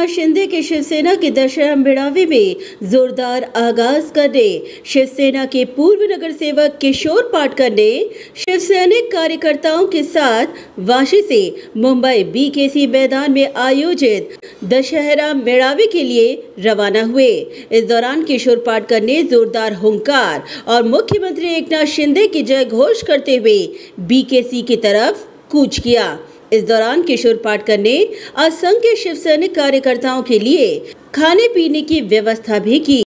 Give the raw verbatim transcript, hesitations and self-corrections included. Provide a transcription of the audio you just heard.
एकनाथ शिंदे के शिवसेना के दशहरा मेळावे में जोरदार आगाज करने शिवसेना के पूर्व नगर सेवक किशोर पाटकर ने शिवसैनिक कार्यकर्ताओं के साथ वाशी से मुंबई बीकेसी मैदान में आयोजित दशहरा मेळावे के लिए रवाना हुए। इस दौरान किशोर पाटकर ने जोरदार हुंकार और मुख्यमंत्री एकनाथ शिंदे की जय घोष करते हुए बीकेसी की तरफ कूच किया। इस दौरान किशोर पाटकर ने असंख्य शिवसैनिक कार्यकर्ताओं के लिए खाने पीने की व्यवस्था भी की।